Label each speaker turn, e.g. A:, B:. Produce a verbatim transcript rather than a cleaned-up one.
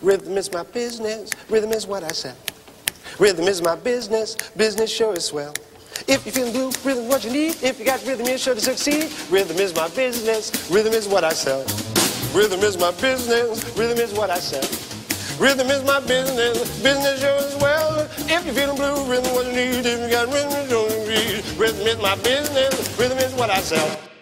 A: Rhythm is my business, rhythm is what I sell. Rhythm is my business, business sure is swell. If you're feeling blue, rhythm is what you need. If you got rhythm, you're sure to succeed. Rhythm is my business, rhythm is what I sell. Rhythm is my business, rhythm is what I sell. Rhythm is my business, business sure is well. If you're feeling blue, rhythm is what you need. If you got rhythm, you're sure to succeed. Rhythm is my business, rhythm is what I sell.